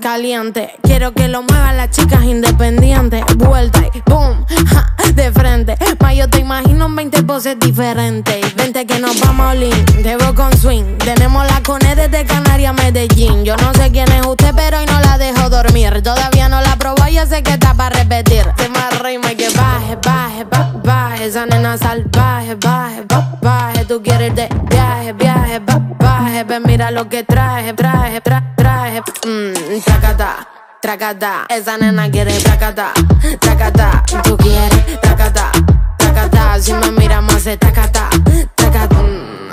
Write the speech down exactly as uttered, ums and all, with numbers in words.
caliente. Quiero que lo muevan las chicas independientes. Vuelta y boom, ja, de frente. Ma, yo te imagino en veinte poses diferentes. Vente que nos vamos a Olin, te veo con swing. Tenemos la cone desde Canarias a Medellín. Yo no sé quién es usted, pero hoy no la dejo dormir. Todavía no la probó, yo sé que está para repetir. Se me arrima y que baje, baje, ba, baje. Esa nena salvaje, baje, ba, baje. Tú quieres de viaje, viaje, ba, baje. Ven, mira lo que traje, traje, tra, traje. Mmm, tracata, tracata. Esa nena quiere tracata, tracata. Tú quieres tracata, tracata. Si me mira más se tracata.